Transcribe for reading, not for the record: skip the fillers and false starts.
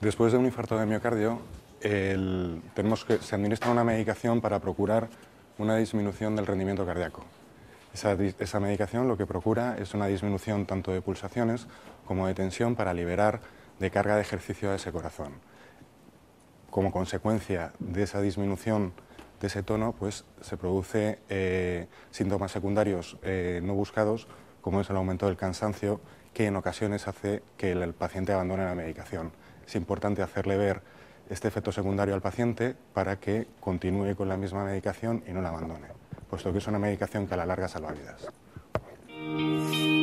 Después de un infarto de miocardio, se administra una medicación para procurar una disminución del rendimiento cardíaco. Esa medicación lo que procura es una disminución tanto de pulsaciones como de tensión para liberar de carga de ejercicio a ese corazón. Como consecuencia de esa disminución de ese tono, pues se produce síntomas secundarios no buscados, como es el aumento del cansancio, que en ocasiones hace que el paciente abandone la medicación. Es importante hacerle ver este efecto secundario al paciente para que continúe con la misma medicación y no la abandone, puesto que es una medicación que a la larga salva vidas.